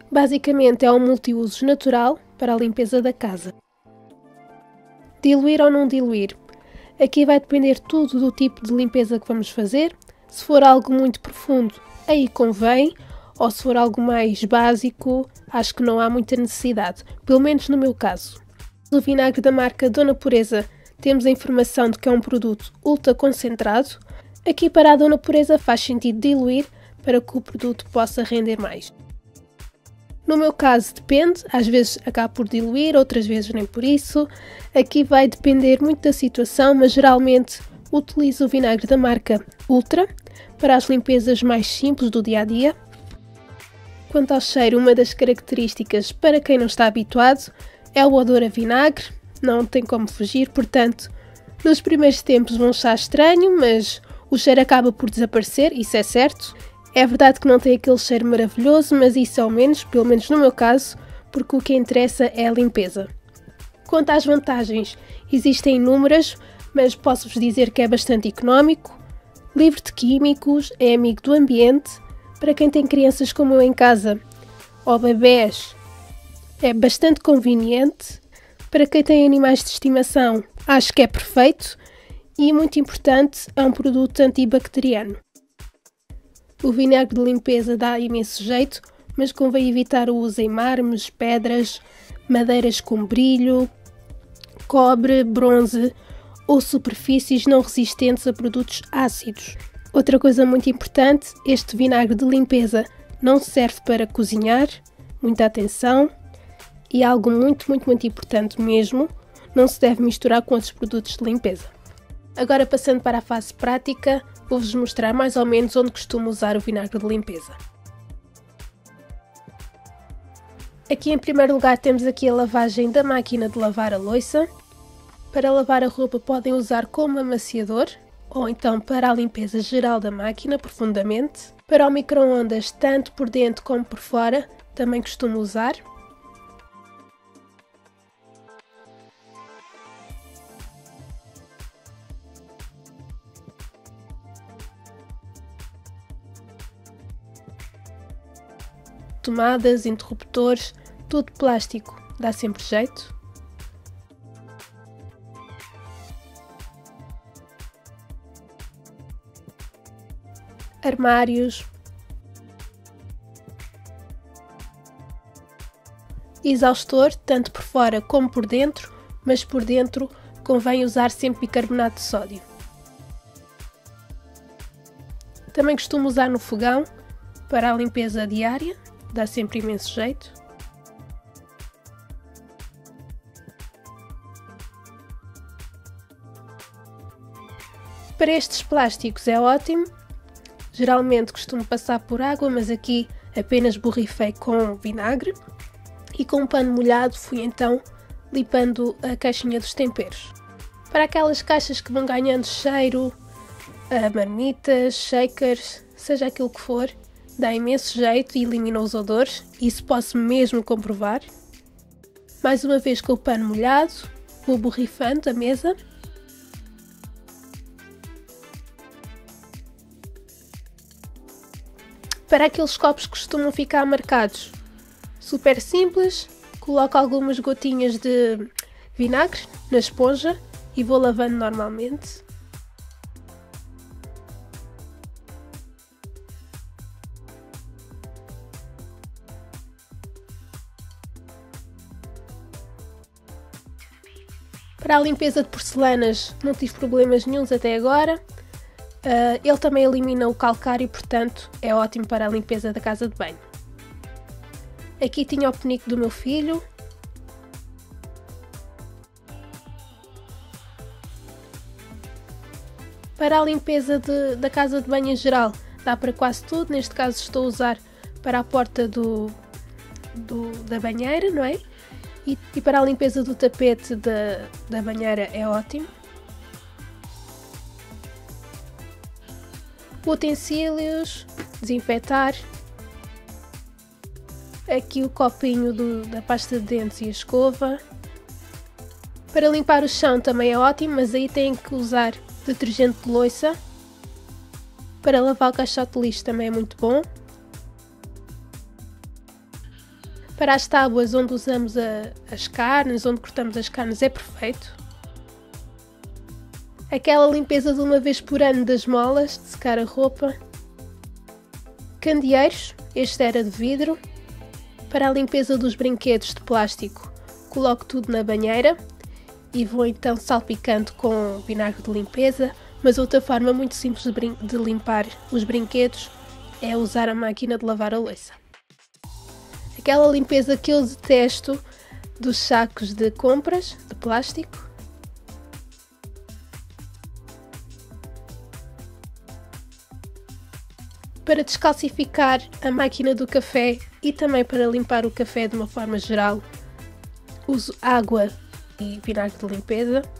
Basicamente é um multiusos natural para a limpeza da casa. Diluir ou não diluir? Aqui vai depender tudo do tipo de limpeza que vamos fazer. Se for algo muito profundo, aí convém, ou se for algo mais básico, acho que não há muita necessidade, pelo menos no meu caso. No vinagre da marca Dona Pureza temos a informação de que é um produto ultra concentrado. Aqui para a Dona Pureza faz sentido diluir para que o produto possa render mais. No meu caso depende, às vezes acabo por diluir, outras vezes nem por isso. Aqui vai depender muito da situação, mas geralmente utilizo o vinagre da marca Ultra para as limpezas mais simples do dia a dia. Quanto ao cheiro, uma das características para quem não está habituado é o odor a vinagre, não tem como fugir, portanto, nos primeiros tempos vão achar estranho, mas o cheiro acaba por desaparecer, isso é certo. É verdade que não tem aquele cheiro maravilhoso, mas isso é o menos, pelo menos no meu caso, porque o que interessa é a limpeza. Quanto às vantagens, existem inúmeras, mas posso-vos dizer que é bastante económico, livre de químicos, é amigo do ambiente, para quem tem crianças como eu em casa, ou bebés, é bastante conveniente, para quem tem animais de estimação, acho que é perfeito, e muito importante, é um produto antibacteriano. O vinagre de limpeza dá imenso jeito, mas convém evitar o uso em mármores, pedras, madeiras com brilho, cobre, bronze ou superfícies não resistentes a produtos ácidos. Outra coisa muito importante, este vinagre de limpeza não serve para cozinhar, muita atenção, e algo muito importante mesmo, não se deve misturar com outros produtos de limpeza. Agora passando para a fase prática, vou-vos mostrar mais ou menos onde costumo usar o vinagre de limpeza. Aqui em primeiro lugar temos aqui a lavagem da máquina de lavar a louça. Para lavar a roupa podem usar como amaciador, ou então para a limpeza geral da máquina profundamente. Para o micro-ondas, tanto por dentro como por fora, também costumo usar. Tomadas, interruptores, tudo plástico, dá sempre jeito. Armários. Exaustor, tanto por fora como por dentro, mas por dentro convém usar sempre bicarbonato de sódio. Também costumo usar no fogão para a limpeza diária. Dá sempre imenso jeito. Para estes plásticos é ótimo. Geralmente costumo passar por água, mas aqui apenas borrifei com vinagre. E com um pano molhado fui então limpando a caixinha dos temperos. Para aquelas caixas que vão ganhando cheiro, marmitas, shakers, seja aquilo que for, dá imenso jeito e elimina os odores, isso posso mesmo comprovar. Mais uma vez com o pano molhado, vou borrifando a mesa. Para aqueles copos que costumam ficar marcados, super simples, coloco algumas gotinhas de vinagre na esponja e vou lavando normalmente. Para a limpeza de porcelanas não tive problemas nenhuns até agora. Ele também elimina o calcário, portanto é ótimo para a limpeza da casa de banho. Aqui tinha o penico do meu filho. Para a limpeza da casa de banho em geral, dá para quase tudo. Neste caso estou a usar para a porta da banheira, não é? E para a limpeza do tapete da banheira é ótimo. Utensílios, desinfetar. Aqui o copinho da pasta de dentes e a escova. Para limpar o chão também é ótimo, mas aí tem que usar detergente de louça. Para lavar o caixote de lixo também é muito bom. Para as tábuas onde usamos as carnes, onde cortamos as carnes, é perfeito. Aquela limpeza de uma vez por ano das molas, de secar a roupa. Candeeiros, este era de vidro. Para a limpeza dos brinquedos de plástico, coloco tudo na banheira e vou então salpicando com vinagre de limpeza, mas outra forma muito simples de limpar os brinquedos é usar a máquina de lavar a louça. Aquela limpeza que eu detesto dos sacos de compras de plástico. Para descalcificar a máquina do café e também para limpar o café de uma forma geral, uso água e vinagre de limpeza.